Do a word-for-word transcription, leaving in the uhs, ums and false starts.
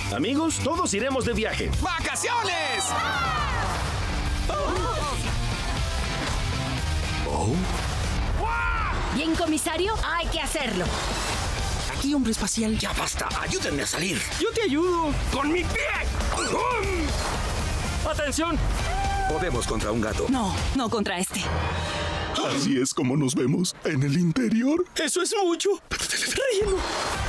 Amigos, todos iremos de viaje. ¡Vacaciones! Oh. Bien, comisario, hay que hacerlo. Aquí, hombre espacial. Ya basta, ayúdenme a salir. Yo te ayudo. ¡Con mi pie! ¡Atención! Podemos contra un gato. No, no contra este. Así es como nos vemos en el interior. ¡Eso es mucho! ¡Relleno!